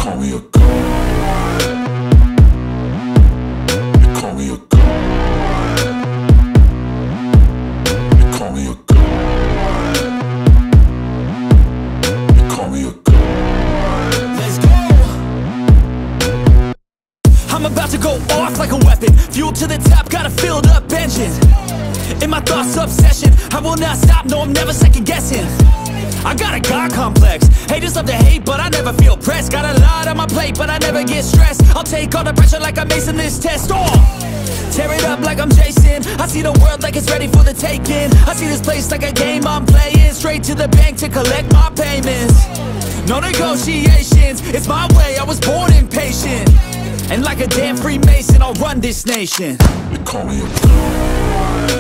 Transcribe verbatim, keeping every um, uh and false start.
call me a god. They call me a god. They call me a god. They call me a god. Let's go. I'm about to go off like a weapon. Fuel to the top, got a filled up engine. In my thoughts, obsession, I will not stop, no, I'm never second guessing. I got a God complex, haters love to hate, but I never feel pressed. Got a lot on my plate, but I never get stressed. I'll take all the pressure like I'm acing this test. Oh, tear it up like I'm Jason. I see the world like it's ready for the taking. I see this place like a game I'm playing. Straight to the bank to collect my payments. No negotiations, it's my way, I was born impatient. And like a damn Freemason, I'll run this nation. They call me a god.